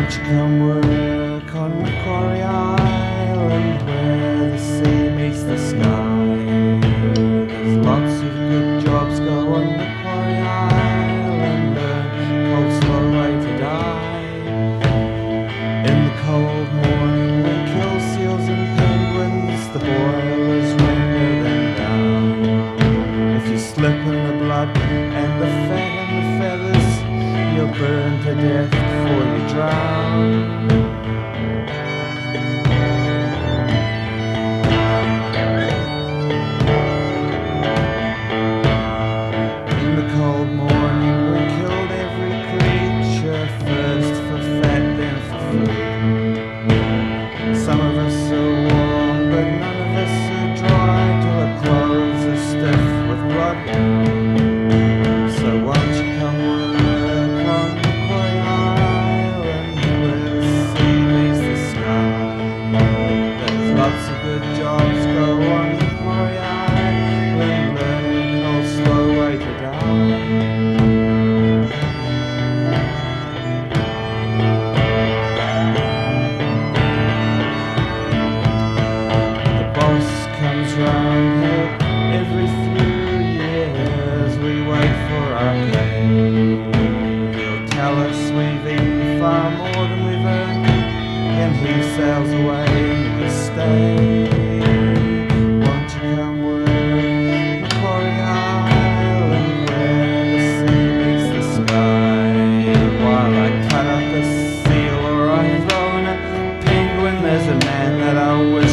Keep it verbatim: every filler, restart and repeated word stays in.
Won't you come work on Macquarie Island, where the sea meets the sky? There's lots of good jobs go on Macquarie Island, a cold slow way to die. In the cold morning we kill seals and penguins, the boilers render them down. If you slip in the blood and the fat and the feathers, you'll burn to death before you drown. In the cold morning we killed every creature, first for fat, then for food. Some of us are warm, but none of us are dry, till our clothes are stiff with blood. So won't you come work on Macquarie Island, where the sea meets the sky? There's lots of good jobs go on Macquarie Island, learning a cold slow way to die. Comes round here every few years, we wait for our pay. He'll tell us we've eaten far more than we've earned, and he sails away and we stay. Won't you come work Macquarie Island, where the sea meets the sky? While I cut up a seal or I throw in a penguin, there's a man that I wish